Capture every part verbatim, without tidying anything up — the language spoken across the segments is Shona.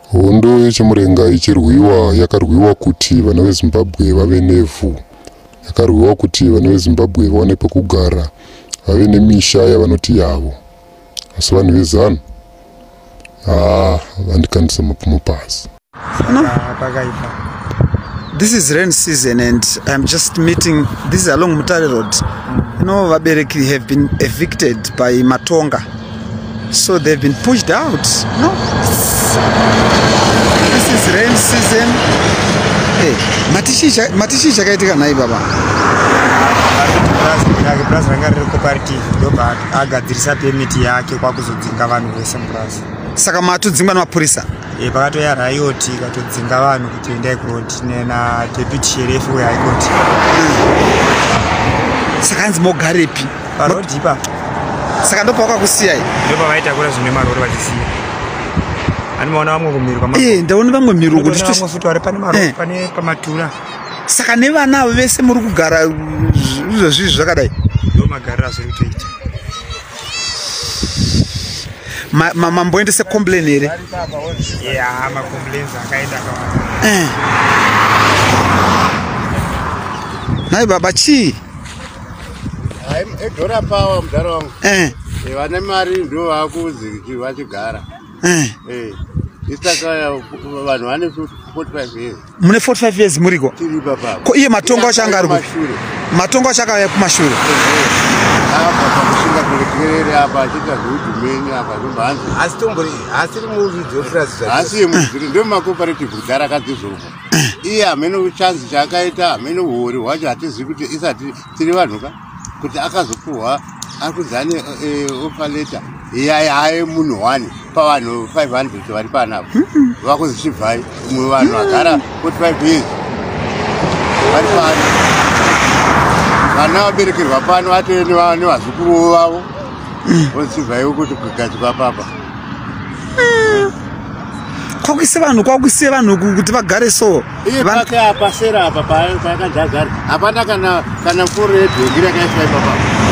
Hondo yechimurenga ichirwiwa yakarwiwa kuti vana veZimbabwe vave nevhu. Yakarwiwa kuti vana veZimbabwe vaone pekugara, vave nemisha yavanoti yavo. Asi vanhu vezanu ah vandikandisa mapfumo pasi. No. This is rain season and I'm just meeting, this is along Mutare Road. You know, Vabereki have been evicted by Matonga. So they've been pushed out. No. This is rain season. Hey, Matisha Matisha chakaitika nai baba. Plus rangari cooperative ndoba agadzirisa permit yake kwa kuzodzinga vanhu vese murazi. Saka matodzingwa namapurisa. Eh, pakato ya riot katodzinga vanhu kuti endai court nena deputy sheriff we high court. Saka hanzi mogarepi. Road ipa. Saka ndopa wakakusiya iyi. Ndopa vaita kura zvine marori vachisiya. Ani maona vamwe kumiro kama. Eh, ndaona vamwe miro kuti vamwe futi vari pane marori pane pamatura. Saka nevana vese muri kugara izvo zvizvi zvakadai. Ndo magarira zviri kutoita. Ma mamboendese complain here. Yeah, ma complaints akaenda kwa. Eh. Nai baba chi. I'm edora power mudaro wangu. Eh. Eh vane mari ndo vakuzi vachigara. Eh. Eh. Isaka vanhu vane forty-five years. Mune forty-five years muriko. Tiri baba. Ko iye matongo achangari ku. Matongo achakaya kumashure. Apa pakushinga kurekerera apa achita zvudumeni apa zombanzi. Asi tombori asiri muvidzi ofrasi zvake. Asi muvidzi ndo ma cooperative kugara kadzizoka. Iye amene uchanzi chakaita amene hori wacho hatizi kuti isati tiri vanhu ka kuti akazopuwa akuzane offer letter iya aye munhu one pavanhu five hundred vari panapo vakuzvichibvai mumwe vanhu vagara forty-five years vari pano vana vaberekerwa pano vatove nevazukuru vavo vozichibvaiwo kuti kugadzikwa papa kwakuise vanhu kwakuise vanhu kuti vagare so iye pake apa sera apa paakadzagara hapana kana kana foro yedhongi rakaiswa ipapa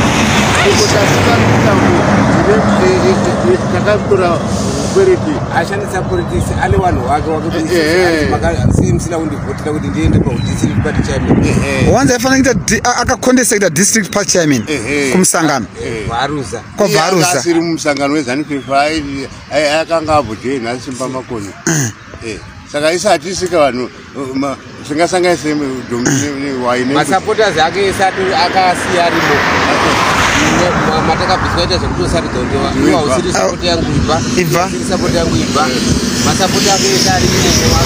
takatora kwereti ashandisa politics ale vanhu wake wakemusina kundivhotera kuti ndiende padistrict party chairman wanza aifanira kuita akakondesa kuita district party chairman kumusangano varuza kwavaruza asiri mumusangano wezanu P F akanga abhodhei nhasi pamakoni saka isati isika vanhu singasangaise waine masupporters ake isati akasiya arimo matakabviswa ita zvekutosaridza kuti iwa usiri support yangu ibva ibva support yangu ibva masupporter ake ese ari imo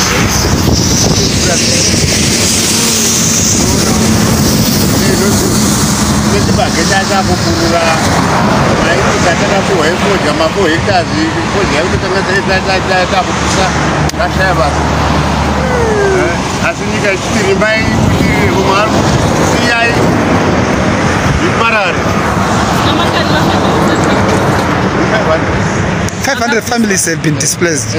nechibage chachakukurura maikuzatakapuhwa ifoja mafo hectares ifoja yakuti tanga takutusa kashaya basa asi nyika ichiti rimbai kuti umwe ari kusiyai iparare five hundred families have been displaced.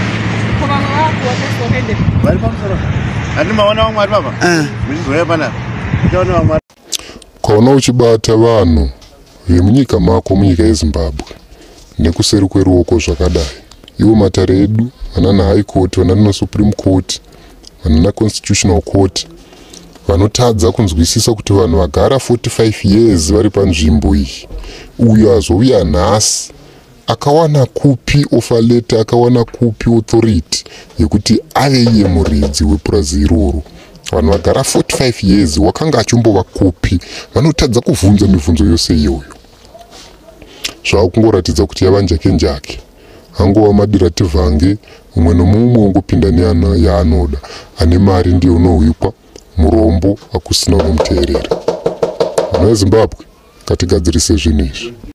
vari pamusoro handimaona vamwe vari papa muchizoya panapa ndichaona vamwe kaona uchibata vanhu vemunyika mako munyika yeZimbabwe nekuseri kweruoko zvakadai iwo matare edu vanana high court vanana supreme court vanana constitutional court vanotadza kunzwisisa kuti vanhu vagara forty-five years vari panzvimbo iyi uyo azouya nhasi akawana kupi offer letter akawana kupi authority yekuti ave iye muridzi wepurazi iroro vanhu vagara forty-five years wakanga achimbova kupi vanotadza kuvhunza mibvunzo yose iyoyo zvakungoratidza kuti yava njake njake angova madirativhange umwe nomumwe ungopinda neyaanoda ane mari ndiyo unohwikwa murombo akusina unomuteerera. Vana veZimbabwe ngatigadzirise zvinhu izvi.